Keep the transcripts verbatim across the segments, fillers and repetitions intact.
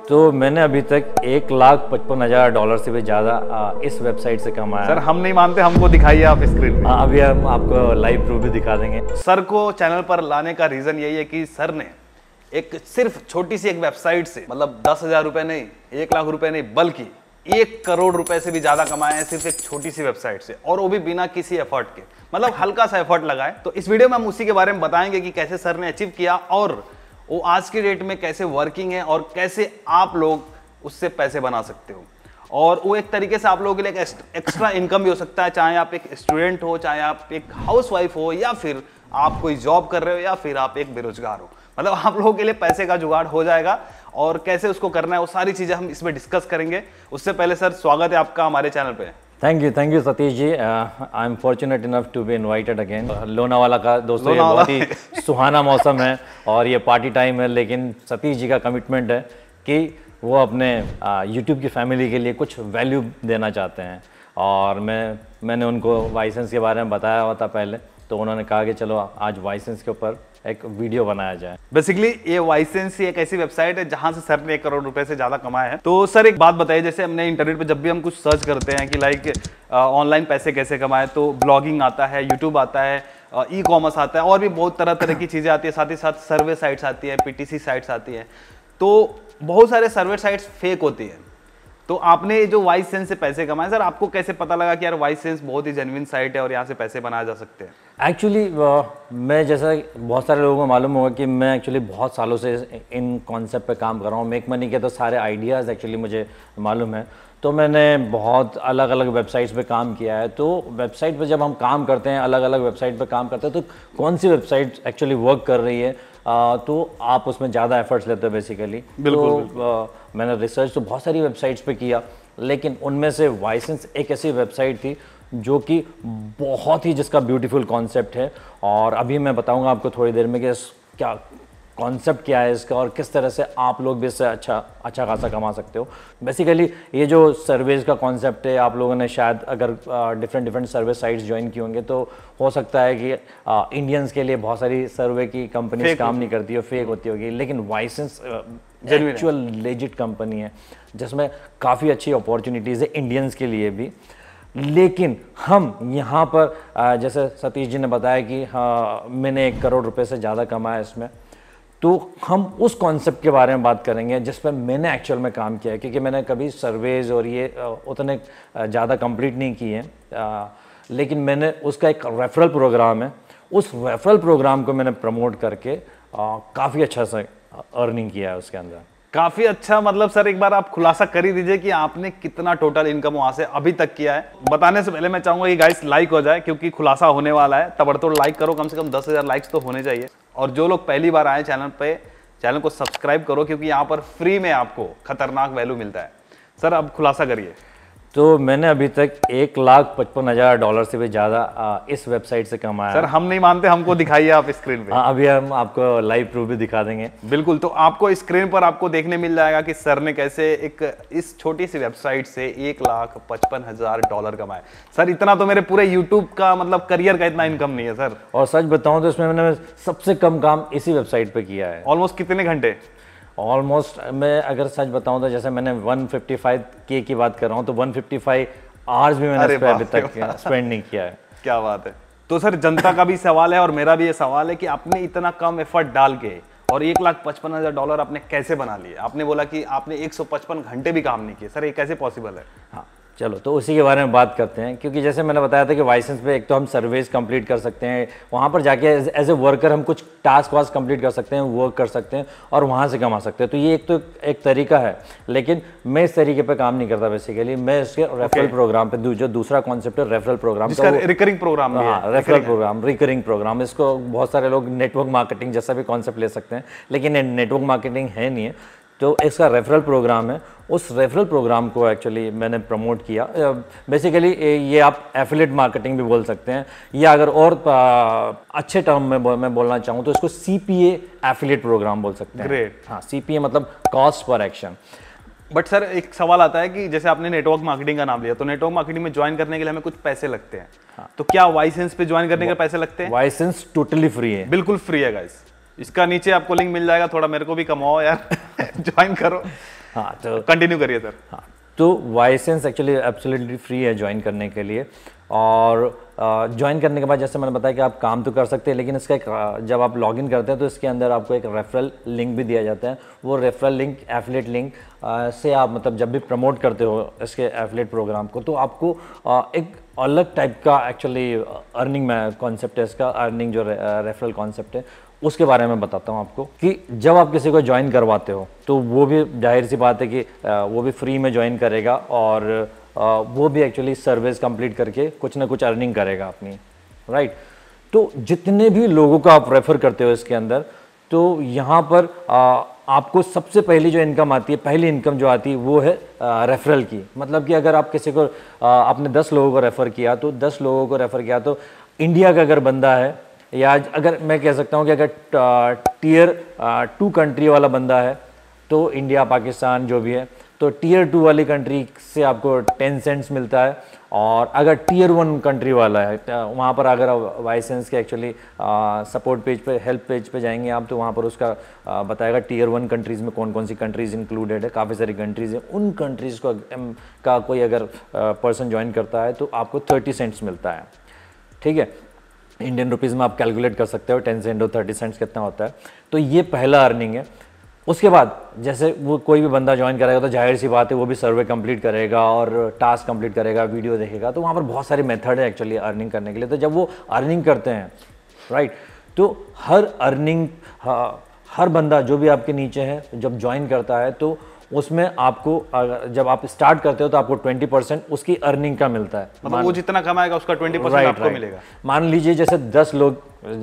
तो मैंने अभी तक एक लाख पचपन हजार डॉलर से भी ज़्यादा इस वेबसाइट से कमाया। सर हम नहीं मानते, हमको दिखाइए आप स्क्रीन पे। अभी हम आपको लाइव प्रूफ भी दिखा देंगे। सर को चैनल पर लाने का रीज़न यही है कि सर ने एक सिर्फ छोटी सी एक वेबसाइट से मतलब दस हजार रुपये नहीं, एक लाख रुपए नहीं, बल्कि एक करोड़ रुपए से भी ज़्यादा कमाए हैं सिर्फ एक छोटी सी वेबसाइट से, और वो भी बिना किसी एफर्ट के। मतलब हल्का सा एफर्ट लगाए। तो इस वीडियो में हम उसी के बारे में बताएंगे कि कैसे सर ने अचीव किया और वो आज की डेट में कैसे वर्किंग है और कैसे आप लोग उससे पैसे बना सकते हो। और वो एक तरीके से आप लोगों के लिए एक एक्स्ट्रा इनकम भी हो सकता है, चाहे आप एक स्टूडेंट हो, चाहे आप एक हाउसवाइफ हो, या फिर आप कोई जॉब कर रहे हो, या फिर आप एक बेरोजगार हो। मतलब आप लोगों के लिए पैसे का जुगाड़ हो जाएगा और कैसे उसको करना है वो सारी चीजें हम इसमें डिस्कस करेंगे। उससे पहले सर स्वागत है आपका हमारे चैनल पे। Thank you thank you Satish ji. I am fortunate enough to be invited again. Lonavala का दोस्तों ये बहुत ही सुहाना मौसम है और ये पार्टी टाइम है, लेकिन सतीश जी का कमिटमेंट है कि वो अपने यूट्यूब की फैमिली के लिए कुछ वैल्यू देना चाहते हैं। और मैं मैंने उनको वाइसेंस के बारे में बताया हुआ था पहले, तो उन्होंने कहा कि चलो आज वाइसेंस के ऊपर एक वीडियो बनाया जाए। बेसिकली ये वाइसेंस एक ऐसी वेबसाइट है जहां से सर ने एक करोड़ रुपए से ज्यादा कमाए हैं। तो सर एक बात बताइए, जैसे हमने इंटरनेट पे जब भी हम कुछ सर्च करते हैं कि लाइक ऑनलाइन पैसे कैसे कमाए, तो ब्लॉगिंग आता है, यूट्यूब आता है, ई कॉमर्स आता है, और भी बहुत तरह तरह की चीजें आती है। साथ ही साथ सर्वे साइट्स आती है, पीटीसी साइट्स आती है। तो बहुत सारे सर्वे साइट्स फेक होती है। तो आपने जो वाइसेंस से पैसे कमाए, सर आपको कैसे पता लगा कि यार वाइसेंस बहुत ही जेन्युइन साइट है और यहाँ से पैसे बनाए जा सकते हैं? एक्चुअली मैं, जैसा बहुत सारे लोगों को मालूम होगा कि मैं एक्चुअली बहुत सालों से इन कॉन्सेप्ट पे काम कर रहा हूँ। मेक मनी के तो सारे आइडियाज़ एक्चुअली मुझे मालूम है। तो मैंने बहुत अलग अलग वेबसाइट्स पे काम किया है। तो वेबसाइट पे जब हम काम करते हैं, अलग अलग वेबसाइट पे काम करते हैं, तो कौन सी वेबसाइट एक्चुअली वर्क कर रही है, आ, तो आप उसमें ज़्यादा एफर्ट्स लेते हो बेसिकली। बिल्कुल, तो बिल्कुल। आ, मैंने रिसर्च तो बहुत सारी वेबसाइट्स पे किया, लेकिन उनमें से वाइसेंस एक ऐसी वेबसाइट थी जो कि बहुत ही, जिसका ब्यूटीफुल कॉन्सेप्ट है। और अभी मैं बताऊंगा आपको थोड़ी देर में कि क्या कॉन्सेप्ट क्या है इसका और किस तरह से आप लोग भी इससे अच्छा अच्छा खासा कमा सकते हो। बेसिकली ये जो सर्वेज का कॉन्सेप्ट है, आप लोगों ने शायद अगर different different survey sites join की होंगे तो हो सकता है कि इंडियंस के लिए बहुत सारी सर्वे की कंपनीज काम नहीं करती हो, फेक होती होगी, लेकिन वाइसेंस एक्चुअल लेजिट कंपनी है जिसमें काफ़ी अच्छी अपॉर्चुनिटीज़ है इंडियंस के लिए भी। लेकिन हम यहाँ पर जैसे सतीश जी ने बताया कि हाँ मैंने एक करोड़ रुपए से ज़्यादा कमाया इसमें, तो हम उस कॉन्सेप्ट के बारे में बात करेंगे जिस पर मैंने एक्चुअल में काम किया है। क्योंकि मैंने कभी सर्वेज और ये उतने ज़्यादा कंप्लीट नहीं किए हैं, लेकिन मैंने उसका एक रेफरल प्रोग्राम है, उस रेफरल प्रोग्राम को मैंने प्रमोट करके काफ़ी अच्छा सा अर्निंग किया है उसके अंदर। काफी अच्छा। मतलब सर एक बार आप खुलासा कर ही दीजिए कि आपने कितना टोटल इनकम वहां से अभी तक किया है। बताने से पहले मैं चाहूंगा कि गाइस लाइक हो जाए, क्योंकि खुलासा होने वाला है। तबड़तोड़ लाइक करो, कम से कम दस हजार लाइक्स तो होने चाहिए। और जो लोग पहली बार आए चैनल पे, चैनल को सब्सक्राइब करो, क्योंकि यहाँ पर फ्री में आपको खतरनाक वैल्यू मिलता है। सर अब खुलासा करिए। तो मैंने अभी तक एक लाख पचपन हजार डॉलर से भी ज़्यादा इस वेबसाइट से कमाया। सर हम नहीं मानते, हमको दिखाइए आप स्क्रीन पे। अभी हम आपको लाइव प्रूफ भी दिखा देंगे। बिल्कुल। तो आपको स्क्रीन पर आपको देखने मिल जाएगा कि सर ने कैसे एक इस छोटी सी वेबसाइट से एक लाख पचपन हजार डॉलर कमाए। सर इतना तो मेरे पूरे यूट्यूब का मतलब करियर का इतना इनकम नहीं है सर। और सच बताऊं तो इसमें मैंने सबसे कम काम इसी वेबसाइट पे किया है। ऑलमोस्ट कितने घंटे? ऑलमोस्ट मैं अगर सच बताऊं तो जैसे मैंने एक सौ पचपन के की बात कर रहा हूं, तो एक सौ पचपन आवर्स भी मैंने इस पे अभी तक स्पेंड नहीं किया है। क्या बात है। तो सर जनता का भी सवाल है और मेरा भी ये सवाल है कि आपने इतना कम एफर्ट डाल के और एक लाख पचपन हजार डॉलर आपने कैसे बना लिए? आपने बोला कि आपने एक सौ पचपन घंटे भी काम नहीं किए, सर ये कैसे पॉसिबल है? हाँ चलो तो उसी के बारे में बात करते हैं। क्योंकि जैसे मैंने बताया था कि वाइसेंस पे एक तो हम सर्वेज कंप्लीट कर सकते हैं, वहाँ पर जाके एज ए वर्कर हम कुछ टास्क वास्क कंप्लीट कर सकते हैं, वर्क कर सकते हैं और वहाँ से कमा सकते हैं। तो ये एक तो एक तरीका है, लेकिन मैं इस तरीके पे काम नहीं करता बेसिकली। मैं इसके रेफरल प्रोग्राम पे, जो दूसरा कॉन्सेप्ट है रेफरल प्रोग्राम, रिकरिंग प्रोग्राम, हाँ रेफरल प्रोग्राम, रिकरिंग प्रोग्राम, इसको बहुत सारे लोग नेटवर्क मार्केटिंग जैसा भी कॉन्सेप्ट ले सकते हैं, लेकिन नेटवर्क मार्केटिंग है नहीं है। तो इसका रेफरल प्रोग्राम है, उस रेफरल प्रोग्राम को एक्चुअली मैंने प्रमोट किया। बेसिकली ये आप एफिलिएट मार्केटिंग भी बोल सकते हैं, या अगर और आ, अच्छे टर्म में बो, मैं बोलना चाहूँ तो इसको सीपीए एफिलिएट प्रोग्राम बोल सकते हैं। ग्रेट। हाँ सीपीए मतलब cost per action. But sir एक सवाल आता है कि जैसे आपने नेटवर्क मार्केटिंग का नाम लिया, तो नेटवर्क मार्केटिंग में ज्वाइन करने के लिए हमें कुछ पैसे लगते हैं। हाँ। तो क्या वाइसेंस पे ज्वाइन करने के पैसे लगते हैं? वाइसेंस टोटली फ्री है, बिल्कुल फ्री है गाइस। इसका नीचे आपको लिंक मिल जाएगा, थोड़ा मेरे को भी कमाओ यार ज्वाइन करो। हाँ तो कंटिन्यू करिए सर। हाँ तो वाइसेंस एक्चुअली एब्सोल्युटली फ्री है ज्वाइन करने के लिए। और ज्वाइन करने के बाद जैसे मैंने बताया कि आप काम तो कर सकते हैं, लेकिन इसका एक uh, जब आप लॉगिन करते हैं तो इसके अंदर आपको एक रेफरल लिंक भी दिया जाता है। वो referral link, affiliate link uh, से आप मतलब जब भी प्रमोट करते हो इसके एफिलिएट प्रोग्राम को, तो आपको uh, एक अलग टाइप का एक्चुअली अर्निंग में कॉन्सेप्ट है इसका, अर्निंग जो रेफरल कॉन्सेप्ट है उसके बारे में बताता हूँ आपको। कि जब आप किसी को ज्वाइन करवाते हो तो वो भी जाहिर सी बात है कि वो भी फ्री में ज्वाइन करेगा, और वो भी एक्चुअली सर्विस कंप्लीट करके कुछ ना कुछ अर्निंग करेगा अपनी, राइट। तो जितने भी लोगों को आप रेफर करते हो इसके अंदर, तो यहाँ पर आपको सबसे पहली जो इनकम आती है, पहली इनकम जो आती है वो है रेफरल की। मतलब कि अगर आप किसी को आपने दस लोगों को रेफ़र किया, तो दस लोगों को रेफ़र किया तो इंडिया का अगर बंदा है, या अगर मैं कह सकता हूँ कि अगर टीयर टू कंट्री वाला बंदा है, तो इंडिया, पाकिस्तान जो भी है, तो टीयर टू वाली कंट्री से आपको टेन सेंट्स मिलता है। और अगर टीयर वन कंट्री वाला है, वहाँ पर अगर वाइसेंस के एक्चुअली सपोर्ट पेज पे, हेल्प पेज पे जाएंगे आप, तो वहाँ पर उसका आ, बताएगा टीयर वन कंट्रीज़ में कौन कौन सी कंट्रीज़ इंक्लूडेड है। काफ़ी सारी कंट्रीज़ हैं, उन कंट्रीज़ को का कोई अगर पर्सन ज्वाइन करता है तो आपको थर्टी सेंट्स मिलता है, ठीक है। इंडियन रुपीज़ में आप कैलकुलेट कर सकते हो टेन सेंट और थर्टी सेंट्स कितना होता है। तो ये पहला अर्निंग है। उसके बाद जैसे वो कोई भी बंदा ज्वाइन करेगा तो जाहिर सी बात है वो भी सर्वे कंप्लीट करेगा और टास्क कंप्लीट करेगा, वीडियो देखेगा, तो वहाँ पर बहुत सारे मेथड है एक्चुअली अर्निंग करने के लिए। तो जब वो अर्निंग करते हैं, राइट, तो हर अर्निंग, हर बंदा जो भी आपके नीचे है जब ज्वाइन करता है तो उसमें आपको, जब आप स्टार्ट करते हो तो आपको ट्वेंटी परसेंट उसकी अर्निंग का मिलता है। मतलब वो जितना कमाएगा उसका ट्वेंटी परसेंट आपको मिलेगा। मान लीजिए जैसे दस लोग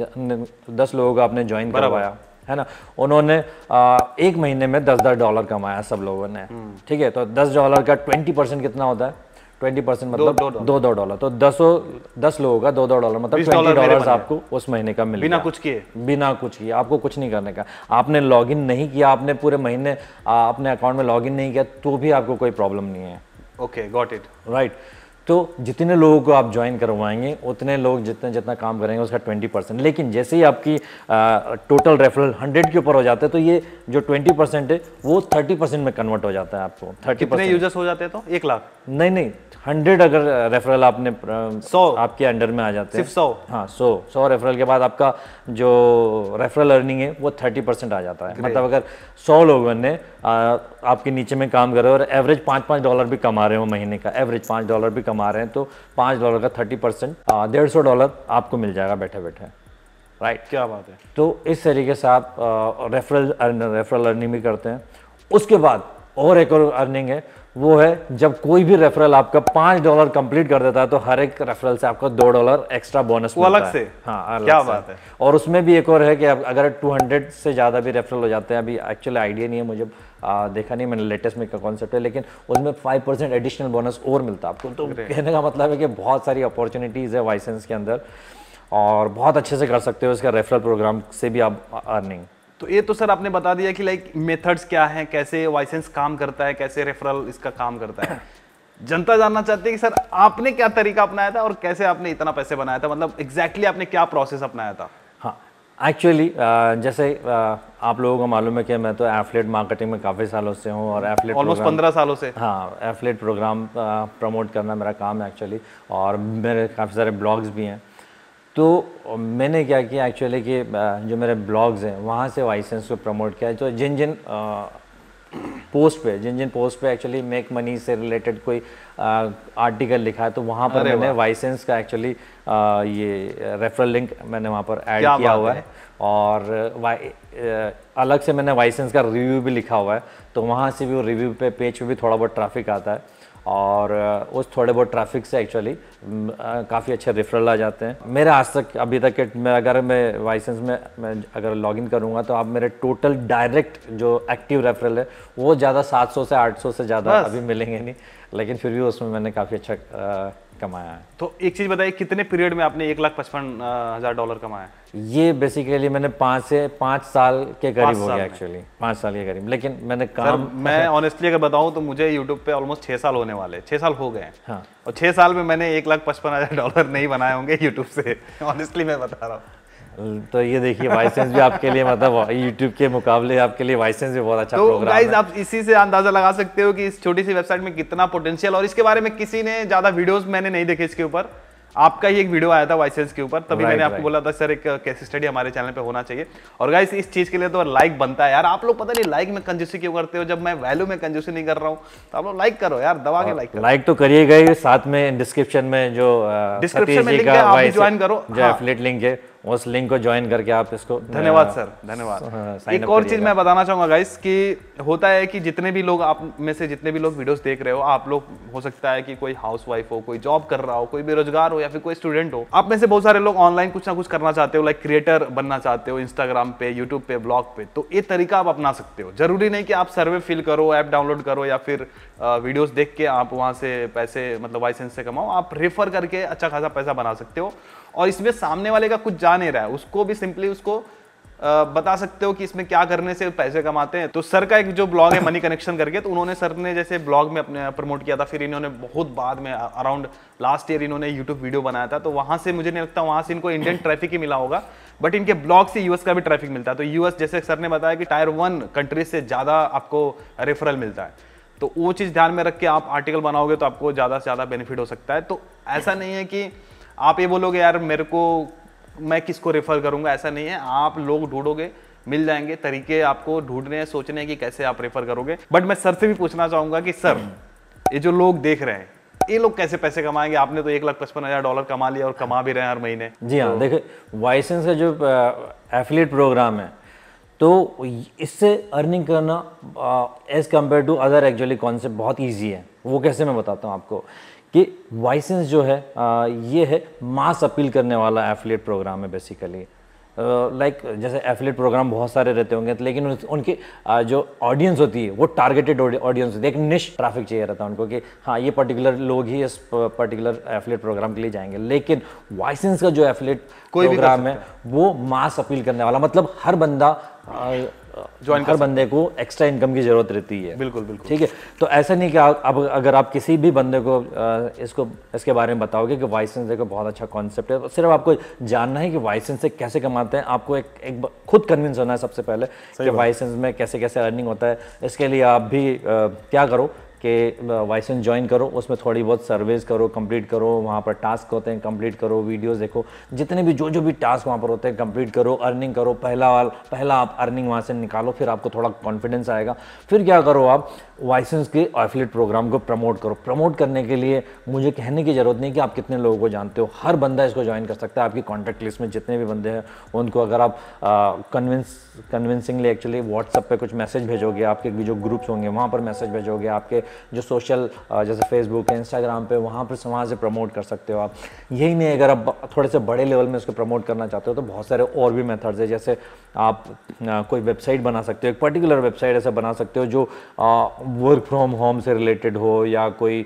दस लोगों को आपने ज्वाइन करवाया है ना, उन्होंने आ, एक महीने में दस दस डॉलर कमाया सब लोगों ने, ठीक है। तो दस डॉलर का ट्वेंटी परसेंट कितना होता है? ट्वेंटी परसेंट मतलब दो दो डॉलर। तो दसों दस लोगों का दो दो डॉलर मतलब ट्वेंटी डॉलर आपको उस महीने का मिलेगा, बिना कुछ किए। बिना कुछ किए, आपको कुछ नहीं करने का। आपने लॉगिन नहीं किया, आपने पूरे महीने आ, अपने अकाउंट में लॉगिन नहीं किया, तो भी आपको कोई प्रॉब्लम नहीं है। Okay, got it, right. तो जितने लोगों को आप ज्वाइन करवाएंगे उतने लोग जितने जितना काम करेंगे उसका ट्वेंटी परसेंट। लेकिन जैसे ही आपकी टोटल रेफरल हंड्रेड के ऊपर हो जाते हैं तो ये जो ट्वेंटी परसेंट है वो थर्टी परसेंट में कन्वर्ट हो जाता है आपको। थर्टी कितने यूजर्स हो जाते हैं तो एक लाख? नहीं नहीं, हंड्रेड अगर रेफरल आपने सौ आपके अंडर में आ जाते हैं, सिर्फ सौ? हाँ, सौ सौ रेफरल के बाद आपका जो रेफरल अर्निंग है वो थर्टी परसेंट आ जाता है। मतलब अगर सौ लोगों ने आ, आपके नीचे में काम कर रहे हो और एवरेज पाँच पाँच डॉलर भी कमा रहे हो महीने का, एवरेज पाँच डॉलर भी कमा रहे हैं, तो पाँच डॉलर का थर्टी परसेंट डेढ़ सौ डॉलर आपको मिल जाएगा बैठे बैठे, राइट। क्या बात है। तो इस तरीके से आप रेफरल रेफरल अर्निंग भी करते हैं। उसके बाद और एक और अर्निंग है, वो है जब कोई भी रेफरल आपका पाँच डॉलर कंप्लीट कर देता है तो हर एक रेफरल से आपको दो डॉलर एक्स्ट्रा बोनस मिलता अलग है। से? हाँ, अलग क्या से। बात है। और उसमें भी एक और है कि अगर दो सौ से ज़्यादा भी रेफरल हो जाते हैं, अभी एक्चुअली आइडिया नहीं है मुझे, आ, देखा नहीं मैंने लेटेस्ट में का कॉन्सेप्ट है, लेकिन उसमें फाइव परसेंट एडिशनल बोनस और मिलता है आपको। तो कहने का मतलब है कि बहुत सारी अपॉर्चुनिटीज़ है वाइसेंस के अंदर और बहुत अच्छे से कर सकते हो इसका रेफरल प्रोग्राम से भी आप अर्निंग। तो ये तो सर आपने बता दिया कि लाइक मेथड्स क्या हैं, कैसे वाइसेंस काम करता है, कैसे रेफरल इसका काम करता है। जनता जानना चाहती है कि सर आपने क्या तरीका अपनाया था और कैसे आपने इतना पैसे बनाया था, मतलब एग्जैक्टली आपने क्या प्रोसेस अपनाया था? हाँ, एक्चुअली जैसे आ, आप लोगों को मालूम है कि मैं तो एफिलिएट मार्केटिंग में काफ़ी सालों से हूँ और एफिलिएट ऑलमोस्ट पंद्रह सालों से। हाँ, एफिलिएट प्रोग्राम प्रमोट करना मेरा काम है एक्चुअली, और मेरे काफ़ी सारे ब्लॉग्स भी हैं। तो मैंने क्या किया एक्चुअली कि जो मेरे ब्लॉग्स हैं वहाँ से वाइसेंस को प्रमोट किया। तो जिन जिन पोस्ट पे जिन जिन पोस्ट पे एक्चुअली मेक मनी से रिलेटेड कोई आर्टिकल लिखा है तो वहाँ पर मैंने वाइसेंस का एक्चुअली ये रेफरल लिंक मैंने वहाँ पर ऐड किया हुआ है, और अलग से मैंने वाइसेंस का रिव्यू भी लिखा हुआ है। तो वहाँ से भी वो रिव्यू पे पेज पे भी थोड़ा बहुत ट्रैफिक आता है, और उस थोड़े बहुत ट्रैफिक से एक्चुअली काफ़ी अच्छे रेफरल आ जाते हैं। मेरे आज तक अभी तक के मैं अगर मैं वाइसेंस में मैं अगर लॉगिन करूंगा तो आप मेरे टोटल डायरेक्ट जो एक्टिव रेफरल है वो ज़्यादा सात सौ से आठ सौ से ज़्यादा अभी मिलेंगे नहीं, लेकिन फिर भी उसमें मैंने काफ़ी अच्छा आ, कमाया है। तो एक चीज़ बताइए, कितने पीरियड में आपने एक लाख पचपन हज़ार डॉलर कमाया? ये बेसिकली मैंने पाँच से पाँच साल के करीब हो गया एक्चुअली, पाँच साल के करीब। लेकिन मैंने काम सर, मैं ऑनेस्टली अगर बताऊं तो मुझे यूट्यूब पे ऑलमोस्ट छः साल होने वाले, छः साल हो गए। हाँ। और छः साल में मैंने एक लाख पचपन हज़ार डॉलर नहीं बनाए होंगे यूट्यूब से, ऑनेस्टली मैं बता रहा हूँ। तो ये देखिए वाइसेंस भी आपके लिए मतलब यूट्यूब के मुकाबले आपके लिए वाइसेंस भी बहुत अच्छा तो प्रोग्राम गाइज है। आप इसी से अंदाजा लगा सकते हो कि इस छोटी सी वेबसाइट में कितना पोटेंशियल, और इसके बारे में किसी ने ज्यादा वीडियोस मैंने नहीं देखे इसके ऊपर, आपका ही एक वीडियो आया था वाइसेंस के ऊपर, तभी right, मैंने आपको right. बोला था सर एक केस स्टडी हमारे चैनल पे होना चाहिए। और गाइस इस चीज के लिए तो लाइक बनता है यार। आप लोग पता नहीं लाइक में कंजूसी क्यों करते हो, जब मैं वैल्यू में कंजूसी नहीं कर रहा हूँ तो आप लोग लाइक करो यार, दबा के लाइक करो। लाइक तो करिएगा ही, साथ में डिस्क्रिप्शन में जो डिस्क्रिप्शन में लिंक है, आप भी ज्वाइन करो, जो एफिलिएट लिंक है उस लिंक को ज्वाइन करके आप इसको। धन्यवाद सर, धन्यवाद। एक और चीज मैं बताना चाहूंगा गाइस कि होता है कि जितने भी लोग आप में से जितने भी लोग वीडियोस देख रहे हो, आप लोग हो सकता है कि कोई हाउसवाइफ हो, कोई जॉब कर रहा हो, कोई बेरोजगार हो या फिर कोई स्टूडेंट हो। आप में से बहुत सारे लोग ऑनलाइन कुछ ना कुछ करना चाहते हो, लाइक क्रिएटर बनना चाहते हो इंस्टाग्राम पे, यूट्यूब पे, ब्लॉग पे। तो ये तरीका आप अपना सकते हो। जरूरी नहीं कि आप सर्वे फिल करो, ऐप डाउनलोड करो या फिर वीडियोस देख के आप वहां से पैसे मतलब लाइसेंस से कमाओ। आप रेफर करके अच्छा खासा पैसा बना सकते हो। और इसमें सामने वाले का कुछ जा नहीं रहा है, उसको भी सिंपली उसको आ, बता सकते हो कि इसमें क्या करने से पैसे कमाते हैं। तो सर का एक जो ब्लॉग है मनी कनेक्शन करके, तो उन्होंने सर ने जैसे ब्लॉग में अपने प्रमोट किया था, फिर इन्होंने बहुत बाद में अराउंड लास्ट ईयर इन्होंने यूट्यूब वीडियो बनाया था। तो वहां से मुझे नहीं लगता वहां से इनको इंडियन ट्रैफिक ही मिला होगा, बट इनके ब्लॉग से यूएस का भी ट्रैफिक मिलता है। तो यूएस जैसे सर ने बताया कि टायर वन कंट्रीज से ज्यादा आपको रेफरल मिलता है। तो वो चीज ध्यान में रख के आप आर्टिकल बनाओगे तो आपको ज्यादा से ज्यादा बेनिफिट हो सकता है। तो ऐसा नहीं है कि आप ये बोलोगे यार मेरे को मैं किसको रेफर करूंगा, ऐसा नहीं है। आप लोग ढूंढोगे, मिल जाएंगे तरीके, आपको ढूंढने हैं, सोचने हैं कि कैसे आप रेफर करोगे। बट मैं सर से भी पूछना चाहूंगा कि सर ये जो लोग देख रहे हैं ये लोग कैसे पैसे कमाएंगे? आपने तो एक लाख पचपन हजार डॉलर कमा लिया और कमा भी रहे हैं हर महीने। जी हाँ, देखिए वाइसेंस का जो एफिलिएट प्रोग्राम है तो इससे अर्निंग करना as compared to other actually concept बहुत ईजी है। वो कैसे मैं बताता हूँ आपको कि वाइसेंस जो है आ, ये है मास अपील करने वाला एफिलिएट प्रोग्राम है बेसिकली। लाइक uh, like, जैसे एफिलिएट प्रोग्राम बहुत सारे रहते होंगे लेकिन उन, उनकी uh, जो ऑडियंस होती है वो टारगेटेड ऑडियंस होती है। एक निश ट्रैफिक चाहिए रहता है उनको कि हाँ ये पर्टिकुलर लोग ही इस पर्टिकुलर एफिलिएट प्रोग्राम के लिए जाएंगे। लेकिन वाइसेंस का जो एफिलिएट प्रोग्राम है वो मास अपील करने वाला, मतलब हर बंदा uh, ज्वाइन हर बंदे को एक्स्ट्रा इनकम की जरूरत रहती है। बिल्कुल बिल्कुल ठीक है। तो ऐसा नहीं कि आप अब अगर आप किसी भी बंदे को इसको इसके बारे में बताओगे कि वाइसेंस देखो बहुत अच्छा कॉन्सेप्ट है, सिर्फ आपको जानना है कि वाइसेंस से कैसे कमाते हैं। आपको एक, एक खुद कन्विंस होना है सबसे पहले कि वाइसेंस में कैसे कैसे अर्निंग होता है। इसके लिए आप भी आ, क्या करो कि वाइसेंस ज्वाइन करो, उसमें थोड़ी बहुत सर्वेज करो, कंप्लीट करो, वहाँ पर टास्क होते हैं कंप्लीट करो, वीडियोस देखो, जितने भी जो जो भी टास्क वहाँ पर होते हैं कंप्लीट करो, अर्निंग करो। पहला वाल पहला आप अर्निंग वहाँ से निकालो, फिर आपको थोड़ा कॉन्फिडेंस आएगा। फिर क्या करो, आप वाइसेंस के एफिलिएट प्रोग्राम को प्रमोट करो। प्रमोट करने के लिए मुझे कहने की ज़रूरत नहीं कि आप कितने लोगों को जानते हो, हर बंदा इसको ज्वाइन कर सकता है। आपकी कॉन्टैक्ट लिस्ट में जितने भी बंदे हैं उनको अगर आप कन्विंस कन्विंसिंगली एक्चुअली व्हाट्सएप पे कुछ मैसेज भेजोगे, आपके जो ग्रुप्स होंगे वहाँ पर मैसेज भेजोगे, आपके जो सोशल जैसे फेसबुक है, इंस्टाग्राम पे, वहाँ पर वहाँ से प्रमोट कर सकते हो आप। यही नहीं, अगर आप थोड़े से बड़े लेवल में इसको प्रमोट करना चाहते हो तो बहुत सारे और भी मेथड्स है। जैसे आप आ, कोई वेबसाइट बना सकते हो, एक पर्टिकुलर वेबसाइट ऐसा बना सकते हो जो वर्क फ्रॉम होम से रिलेटेड हो, या कोई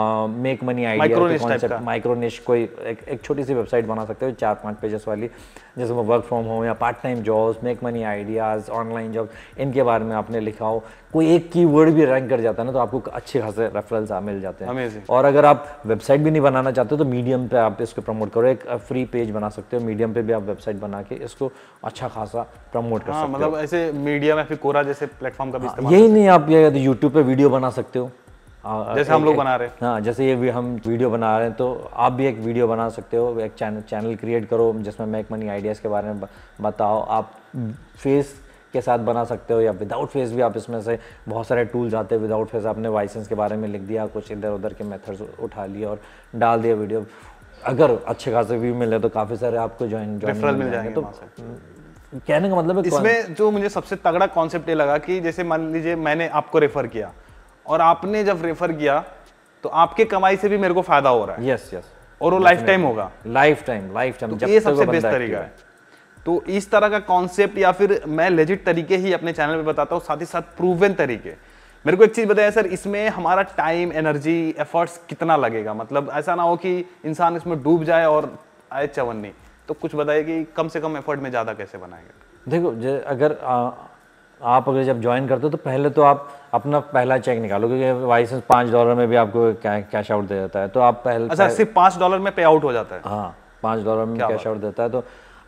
make money idea concept, micro niche, कोई एक, एक छोटी सी वेबसाइट बना सकते हो चार पाँच पेजेस वाली, जैसे वो वर्क फ्रॉम होम या part time jobs, make money ideas, online job, इनके बारे में आपने लिखा हो। कोई एक कीवर्ड भी रैंक कर जाता है ना तो आपको अच्छे खासे रेफरल्स मिल जाते हैं। Amazing. और अगर आप वेबसाइट भी नहीं बनाना चाहते तो मीडियम पे आप इसको प्रमोट करो, एक फ्री पेज बना सकते हो, मीडियम पे भी आप वेबसाइट बना के इसको अच्छा खासा प्रमोट कर हाँ, सकते मतलब हो। ऐसे मीडियम या फिर कोरा जैसे प्लेटफॉर्म का भी इस्तेमाल। यही नहीं, आप ये यूट्यूब पे वीडियो बना सकते हो जैसे हम लोग बना रहे हैं। हाँ, जैसे ये भी हम वीडियो बना रहे हैं तो आप भी एक वीडियो बना सकते हो, एक चैनल चैनल क्रिएट करो जिसमें मेक मनी आइडियाज़ के बारे में बताओ। आप फेस के साथ बना सकते हो या विदाउट फेस भी, आप इसमें से बहुत सारे टूल्स आते हैं। विदाउट फेस आपने वाइसेंस के बारे में लिख दिया, कुछ इधर उधर के मेथड्स उठा लिए और डाल दिया वीडियो। अगर अच्छे खासे व्यू मिले तो काफ़ी सारे आपको ज्वाइन रेफरल मिल जाएंगे। तो कहने का मतलब है इसमें जो मुझे सबसे तगड़ा कॉन्सेप्ट ये लगा कि जैसे मान लीजिए मैंने आपको रेफर किया और आपने जब रेफर किया तो आपके कमाई से भी मेरे को फायदा हो रहा है। यस यस, और वो लाइफ टाइम होगा। लाइफ टाइम लाइफ टाइम, तो ये सबसे बेस्ट तरीका है। तो इस तरह का कॉन्सेप्ट या फिर मैं लेजिट तरीके ही अपने चैनल पे बताता हूँ, साथ ही साथ प्रूवन तरीके। मेरे को एक चीज बताया सर, इसमें हमारा टाइम, एनर्जी, एफर्ट्स कितना लगेगा? मतलब ऐसा ना हो कि इंसान इसमें डूब जाए और आए चवन्नी। तो कुछ बताइए कि कम से कम एफर्ट में ज्यादा कैसे बनाएंगे? देखो, अगर आ, आप अगर जब ज्वाइन करते हो तो पहले तो आप अपना पहला चेक निकालो, क्योंकि वाइसेंस पाँच डॉलर में भी आपको कैश आउट दे देता है। तो आप पहले अच्छा, सिर्फ पाँच डॉलर में पे आउट हो जाता है? हाँ, पाँच डॉलर में कैश आउट देता है। तो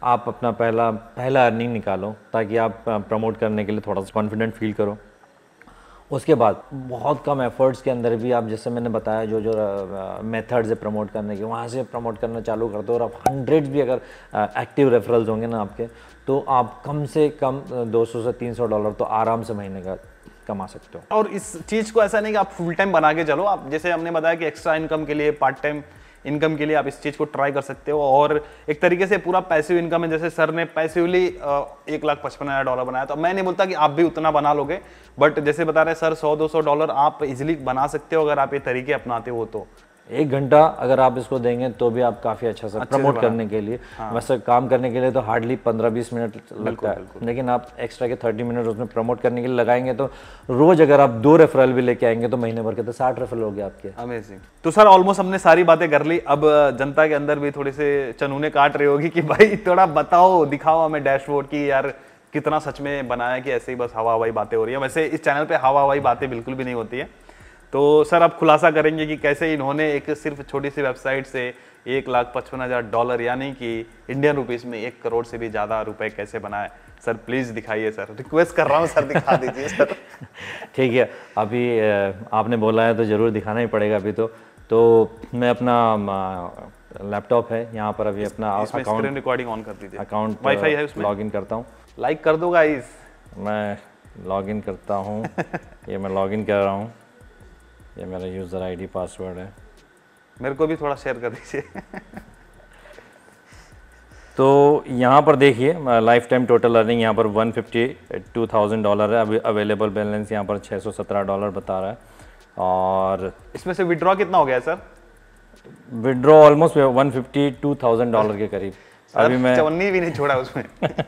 आप अपना पहला पहला अर्निंग निकालो, ताकि आप प्रमोट करने के लिए थोड़ा सा कॉन्फिडेंट फील करो। उसके बाद बहुत कम एफर्ट्स के अंदर भी आप, जैसे मैंने बताया, जो जो मेथड्स है प्रमोट करने के, वहाँ से प्रमोट करना चालू कर दो। और आप हंड्रेड्स भी अगर एक्टिव रेफरल्स होंगे ना आपके, तो आप कम से कम दो सौ से तीन सौ डॉलर तो आराम से महीने का कमा सकते हो। और इस चीज़ को ऐसा नहीं कि आप फुल टाइम बना के चलो, आप जैसे हमने बताया कि एक्स्ट्रा इनकम के लिए, पार्ट टाइम इनकम के लिए आप इस चीज़ को ट्राई कर सकते हो। और एक तरीके से पूरा पैसिव इनकम है, जैसे सर ने पैसिवली एक लाख पचपन हज़ार डॉलर बनाया, तो मैं नहीं बोलता कि आप भी उतना बना लोगे, बट जैसे बता रहे सर सौ दो सौ डॉलर आप इजीली बना सकते हो अगर आप ये तरीके अपनाते हो। तो एक घंटा अगर आप इसको देंगे तो भी आप काफ़ी अच्छा से प्रमोट करने के लिए, हाँ। वैसे काम करने के लिए तो हार्डली पंद्रह बीस मिनट लगता है, लेकिन आप एक्स्ट्रा के तीस मिनट उसमें प्रमोट करने के लिए लगाएंगे तो रोज अगर आप दो रेफरल भी लेके आएंगे तो महीने भर के तो साठ रेफरल हो गए आपके। अमेजिंग। तो सर ऑलमोस्ट हमने सारी बातें कर ली। अब जनता के अंदर भी थोड़े से चनूने काट रही होगी कि भाई थोड़ा बताओ, दिखाओ हमें डैशबोर्ड की यार कितना सच में बनाया कि ऐसे ही बस हवा हवाई बातें हो रही है। वैसे इस चैनल पे हवा हवाई बातें बिल्कुल भी नहीं होती है। तो सर आप खुलासा करेंगे कि कैसे इन्होंने एक सिर्फ छोटी सी वेबसाइट से एक लाख पचपन हज़ार डॉलर यानी कि इंडियन रुपीस में एक करोड़ से भी ज़्यादा रुपए कैसे बनाए? सर प्लीज़ दिखाइए सर, रिक्वेस्ट कर रहा हूँ सर, दिखा दीजिए सर। ठीक है, अभी आपने बोला है तो ज़रूर दिखाना ही पड़ेगा। अभी तो तो मैं अपना लैपटॉप है यहाँ पर, अभी अपना अकाउंट रिकॉर्डिंग ऑन कर दीजिए, अकाउंट वाईफाई है उसमें, लॉग इन करता हूँ। लाइक कर दो गाइस। मैं लॉग इन करता हूँ। ये मैं लॉग इन कर रहा हूँ, ये मेरा यूज़र आईडी पासवर्ड है। मेरे को भी थोड़ा शेयर कर दीजिए। तो यहाँ पर देखिए लाइफ टाइम टोटल अर्निंग यहाँ पर one fifty two thousand dollar है। अभी अवेलेबल बैलेंस यहाँ पर छः सौ सत्रह डॉलर बता रहा है। और इसमें से विड्रॉ कितना हो गया सर? Withdraw almost one fifty two thousand dollar के करीब। अभी मैं चवन्नी भी नहीं छोड़ा उसमें।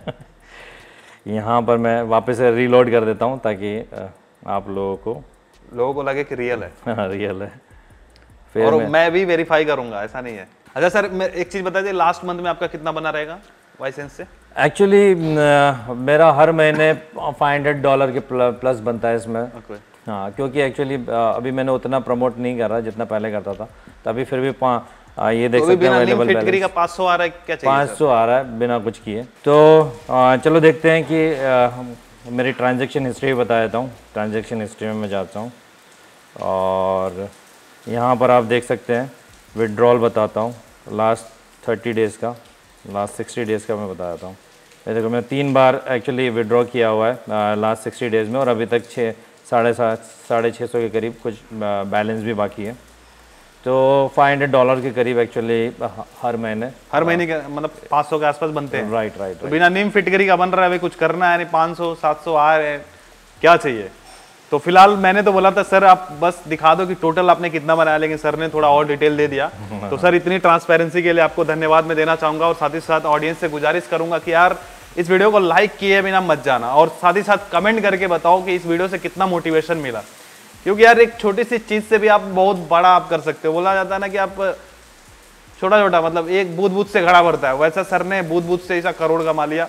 यहाँ पर मैं वापस से रीलोड कर देता हूँ ताकि आप लोगों को लोगों को लगे कि रियल है। हाँ रियल है। फिर और मैं, मैं भी वेरीफाई करूंगा, ऐसा नहीं है। अच्छा सर मैं एक चीज बता दीजिए, लास्ट मंथ में आपका कितना बना रहेगा वाइसेंस से? एक्चुअली मेरा हर महीने फाइव हंड्रेड डॉलर के प्लस बनता है इसमें। okay. हाँ, क्योंकि एक्चुअली अभी मैंने उतना प्रमोट नहीं कर रहा जितना पहले करता था, तो अभी फिर भी आ, ये देख सकते हैं अवेलेबल बैलेंस का पाँच सौ आ रहा है। क्या चाहिए? पाँच सौ आ रहा है बिना कुछ किए। तो आ, चलो देखते हैं कि आ, मेरी ट्रांजैक्शन हिस्ट्री बता देता हूँ। ट्रांजैक्शन हिस्ट्री में मैं जाता हूँ और यहाँ पर आप देख सकते हैं विड्रॉल बताता हूँ। लास्ट थर्टी डेज़ का, लास्ट सिक्सटी डेज़ का मैं बता देता हूँ। ये देखो मैं तीन बार एक्चुअली विड्रॉ किया हुआ है लास्ट सिक्सटी डेज़ में, और अभी तक छः साढ़े सात साढ़े छः सौ के करीब कुछ बैलेंस भी बाकी है। तो फाइव हंड्रेड डॉलर के करीब एक्चुअली हर महीने हर महीने के मतलब पाँच सौ के आसपास बनते हैं। राइट राइट तो बिना नीम फिटकरी का बन रहा है, अभी कुछ करना है नहीं, पाँच सौ सात सौ आ रहे हैं, क्या चाहिए? तो फिलहाल मैंने तो बोला था सर आप बस दिखा दो कि टोटल आपने कितना बनाया, लेकिन सर ने थोड़ा और डिटेल दे दिया। तो सर इतनी ट्रांसपेरेंसी के लिए आपको धन्यवाद मैं देना चाहूंगा, और साथ ही साथ ऑडियंस से गुजारिश करूंगा कि यार इस वीडियो को लाइक किए बिना मत जाना, और साथ ही साथ कमेंट करके बताओ कि इस वीडियो से कितना मोटिवेशन मिला। क्योंकि यार एक छोटी सी चीज से भी आप बहुत बड़ा आप कर सकते हो। बोला जाता है ना कि आप छोटा छोटा मतलब एक बूथ बूथ से घड़ा भरता है, वैसा सर ने बूथ बूथ से ऐसा करोड़ कमा लिया।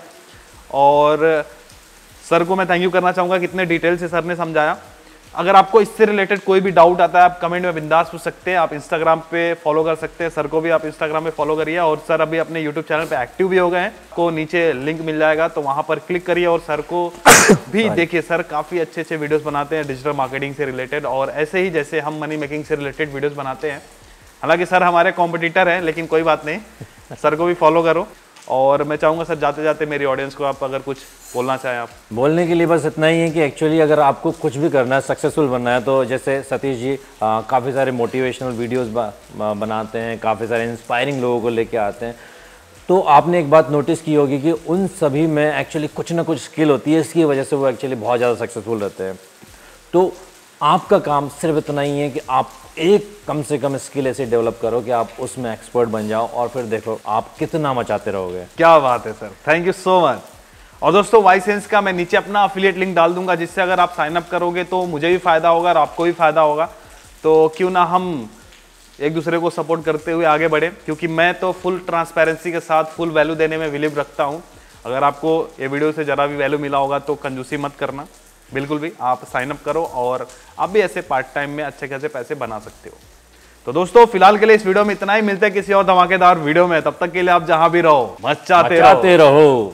और सर को मैं थैंक यू करना चाहूंगा, कितने डिटेल से सर ने समझाया। अगर आपको इससे रिलेटेड कोई भी डाउट आता है आप कमेंट में बिंदास पूछ सकते हैं। आप इंस्टाग्राम पे फॉलो कर सकते हैं सर को भी, आप इंस्टाग्राम पे फॉलो करिए। और सर अभी अपने यूट्यूब चैनल पे एक्टिव भी हो गए हैं, को नीचे लिंक मिल जाएगा तो वहां पर क्लिक करिए और सर को भी देखिए। सर काफी अच्छे अच्छे वीडियोस बनाते हैं डिजिटल मार्केटिंग से रिलेटेड, और ऐसे ही जैसे हम मनी मेकिंग से रिलेटेड वीडियोस बनाते हैं। हालांकि सर हमारे कॉम्पिटिटर हैं, लेकिन कोई बात नहीं, सर को भी फॉलो करो। और मैं चाहूंगा सर जाते जाते मेरी ऑडियंस को आप अगर कुछ बोलना चाहें। आप बोलने के लिए बस इतना ही है कि एक्चुअली अगर आपको कुछ भी करना है, सक्सेसफुल बनना है, तो जैसे सतीश जी काफ़ी सारे मोटिवेशनल वीडियोस बनाते हैं, काफ़ी सारे इंस्पायरिंग लोगों को लेके आते हैं। तो आपने एक बात नोटिस की होगी कि उन सभी में एक्चुअली कुछ ना कुछ स्किल होती है, इसकी वजह से वो एक्चुअली बहुत ज़्यादा सक्सेसफुल रहते हैं। तो आपका काम सिर्फ इतना ही है कि आप एक कम से कम स्किल ऐसे डेवलप करो कि आप उसमें एक्सपर्ट बन जाओ, और फिर देखो आप कितना मचाते रहोगे। क्या बात है sir, thank you so much. और दोस्तों वाइसेंस का मैं नीचे अपना अफिलिएट लिंक डाल दूंगा, जिससे अगर आप साइन अप करोगे तो मुझे भी फायदा होगा और आपको भी फायदा होगा। तो क्यों ना हम एक दूसरे को सपोर्ट करते हुए आगे बढ़े, क्योंकि मैं तो फुल ट्रांसपेरेंसी के साथ फुल वैल्यू देने में बिलीव रखता हूँ। अगर आपको ये वीडियो से जरा भी वैल्यू मिला होगा तो कंजूसी मत करना, बिल्कुल भी। आप साइन अप करो और आप भी ऐसे पार्ट टाइम में अच्छे खासे पैसे बना सकते हो। तो दोस्तों फिलहाल के लिए इस वीडियो में इतना ही, मिलते हैं किसी और धमाकेदार वीडियो में। तब तक के लिए आप जहां भी रहो मचाते रहो। रहो